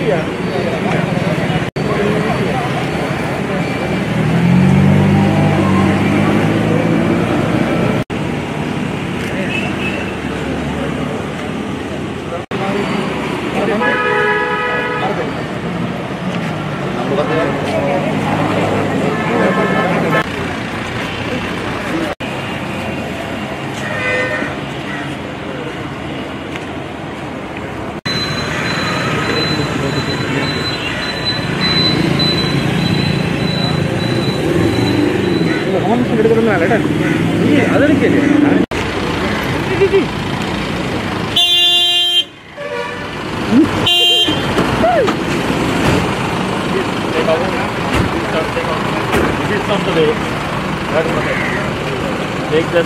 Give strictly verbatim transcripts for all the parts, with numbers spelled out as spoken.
Take this.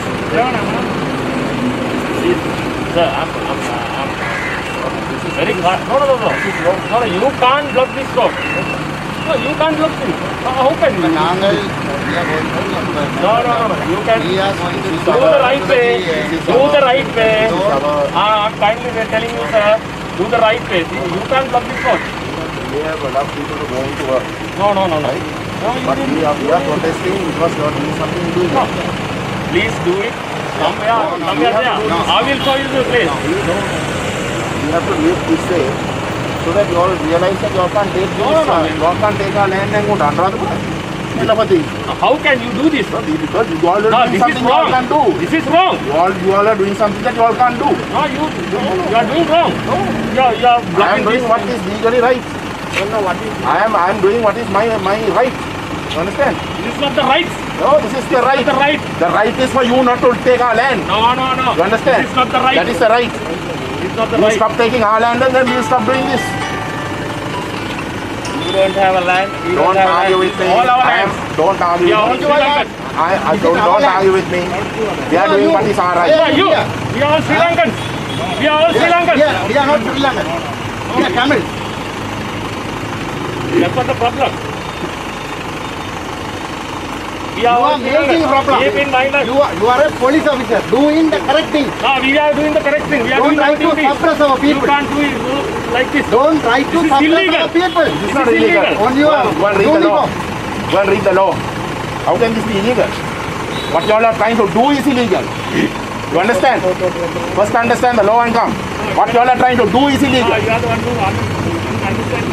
Sir, I'm, I'm, I'm, this is very hard. No, no, no, no. No, no, you can't block this road. No, you can't block this. How can you? No, no, no, no. You can do the right way. Do the right way. Ah, kindly we're telling you, sir. Do the right way. You can't block this road. We have a lot of people going to work. No, no, no, no. No, but we are, we are protesting because you are doing something to do it. No. Please do it. Somewhere, no, no, somewhere there. No. I will show you the place. No, no. You have to do it this way so that you all realize that you all can't take no, this. No, no, you all can't take our land and go down. How can you do this? No, because you all are no, doing something you all can't do. This is wrong. You all, you all are doing something that you all can't do. No, you, you, you are doing wrong. No. You are, you are I am doing what is legally right. No, no, what is I am, I am doing what is my, my right. You understand? This is not the right. No, this is the this right. Is the right. The right is for you not to take our land. No, no, no. You understand? This is not the right. That is the right. This is not the you right. Stop taking our land and then we will stop doing this. You don't have a land. You don't, don't have argue land. with me. All our I am, don't argue yeah, with me. I, I don't, don't argue with me. We are doing what is our right. Yeah, you. We are all Sri Lankans. We are all Sri Lankans. Yeah, we are not Sri Lankans. We are Tamil. That's not the problem. We are you are making a problem. Keep in mind that you are, you are a police officer doing the correct thing. No, we are doing the correct thing. We are don't doing try to suppress our people. You can't do it like this. Don't try to this suppress illegal. our people. This is not illegal. On your go and read the law. Go and read the law. How can this be illegal? What you all are trying to do is illegal. You understand? First understand the law and come. What you all are trying to do is illegal. No, you are the one who understand.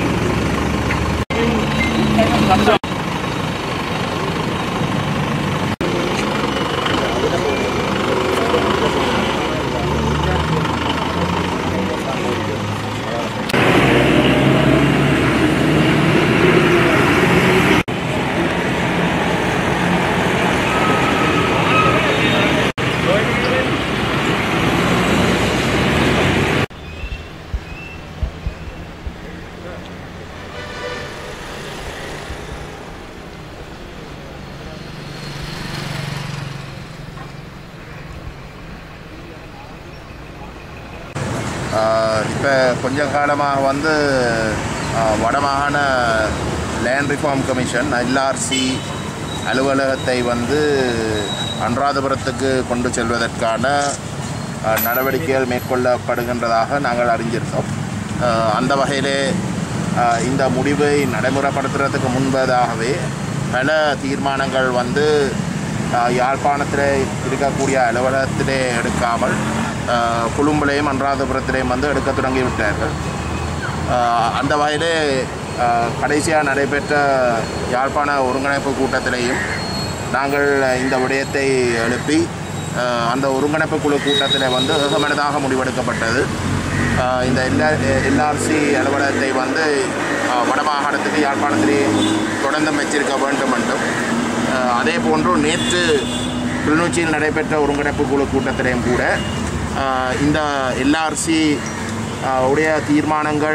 இப்போ கொஞ்ச காலமாக வந்து வடமாகாண land reform commission LRC அலுவலகத்தை வந்து அனுராதபுரத்துக்கு கொண்டு செல்வதற்கான நடவடிக்கைகள் மேற்கொள்ளப்படுகின்றதாக நாங்கள் அறிஞ்சிருந்தோம். அந்த வகையிலே இந்த முடிவை நடைமுறைப்படுத்துறதுக்கு முன்பதாகவே பல தீர்மானங்கள் வந்து யாழ்ப்பாணத்திலே இருக்கக்கூடிய அலுவலகத்திலே எடுக்காமல் கொழும்புலையும் அனுராதபுரத்திலையும் வந்து எடுக்க தொடங்கிவிட்டார்கள். அந்த வகையிலே கடைசியாக நடைபெற்ற யாழ்ப்பாண ஒருங்கிணைப்பு கூட்டத்திலேயும் நாங்கள் இந்த விடயத்தை எழுப்பி அந்த ஒருங்கிணைப்பு குழு கூட்டத்தில் வந்து ஏகமனதாக முடிவெடுக்கப்பட்டது. இந்த எல்ஆ எல்ஆர்சி அலுவலகத்தை வந்து வடமாகாணத்துக்கு யாழ்ப்பாணத்திலே தொடர்ந்து வச்சிருக்க வேண்டும் என்றும், அதே போன்று நேற்று கிளிநொச்சியில் நடைபெற்ற ஒருங்கிணைப்பு குழு கூட்டத்திலேயும் கூட இந்த எல்ஆர்சி உடைய தீர்மானங்கள்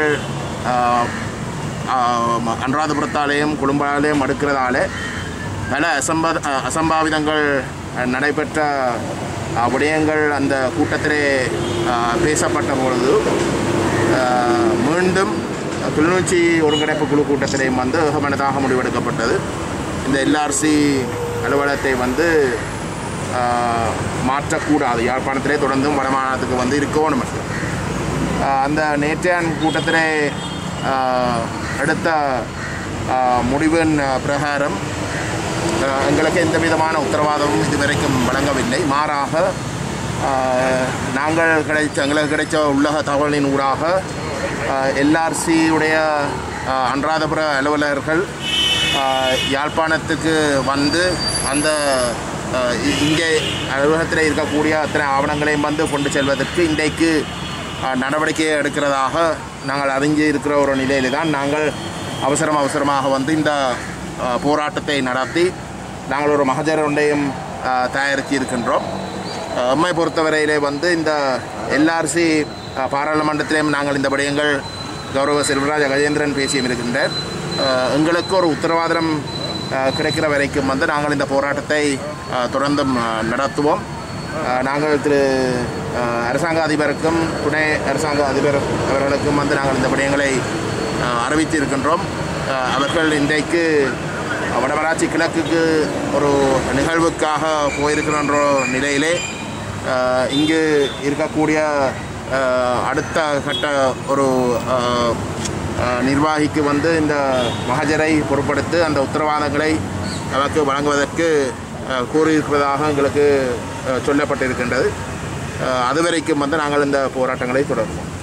அனுராதபுரத்தாலேயும் கொழும்பாலேயும் அடுக்கிறதால பல அசம்பா அசம்பாவிதங்கள் நடைபெற்ற விடயங்கள் அந்த கூட்டத்திலே பேசப்பட்ட பொழுது மீண்டும் கிளிநொச்சி ஒருங்கிணைப்பு குழு கூட்டத்திலேயும் வந்து ஏகமனதாக முடிவெடுக்கப்பட்டது. இந்த எல்ஆர்சி அலுவலகத்தை வந்து மாற்றக்கூடாது, யாழ்ப்பாணத்திலே தொடர்ந்தும் வடமாகாணத்துக்கு வந்து இருக்கணும். அந்த நேற்றைய கூட்டத்திலே எடுத்த முடிவின் பிரகாரம் எங்களுக்கு எந்த விதமான உத்தரவாதமும் இதுவரைக்கும் வழங்கவில்லை. மாறாக நாங்கள் கிடைச்ச எங்களுக்கு கிடைச்ச உள்ளக தகவலின் ஊடாக எல்ஆர்சியுடைய அன்றாதபுர அலுவலர்கள் யாழ்ப்பாணத்துக்கு வந்து அந்த இங்கே அலுவலகத்தில் இருக்கக்கூடிய அத்தனை ஆவணங்களையும் வந்து கொண்டு செல்வதற்கு இன்றைக்கு நடவடிக்கை எடுக்கிறதாக நாங்கள் அறிஞ்சு இருக்கிற ஒரு நிலையில் தான் நாங்கள் அவசரம் அவசரமாக வந்து இந்த போராட்டத்தை நடத்தி நாங்கள் ஒரு மகஜர் ஒன்றையும் தயாரித்து இருக்கின்றோம். எம்மை பொறுத்தவரையிலே வந்து இந்த எல்ஆர்சி பாராளுமன்றத்திலேயும் நாங்கள் இந்த விடயங்கள் கௌரவ செல்வராஜ கஜேந்திரன் பேசியும் இருக்கின்றார். எங்களுக்கு ஒரு உத்தரவாதம் கிடைக்கிற வரைக்கும் வந்து நாங்கள் இந்த போராட்டத்தை தொடர்ந்தும் நடத்துவோம். நாங்கள் திரு அரசாங்க அதிபருக்கும் துணை அரசாங்க அதிபர் அவர்களுக்கும் வந்து நாங்கள் இந்த விடயங்களை அறிவித்து இருக்கின்றோம். அவர்கள் இன்றைக்கு வடமராட்சி கிழக்குக்கு ஒரு நிகழ்வுக்காக போயிருக்கின்ற நிலையிலே இங்கு இருக்கக்கூடிய அடுத்த கட்ட ஒரு நிர்வாகிக்கு வந்து இந்த மகஜரை பொறுப்படுத்தி அந்த உத்தரவாதங்களை நமக்கு வழங்குவதற்கு கூறியிருப்பதாக எங்களுக்கு சொல்லப்பட்டிருக்கின்றது. அதுவரைக்கும் வந்து நாங்கள் இந்த போராட்டங்களை தொடர்வோம்.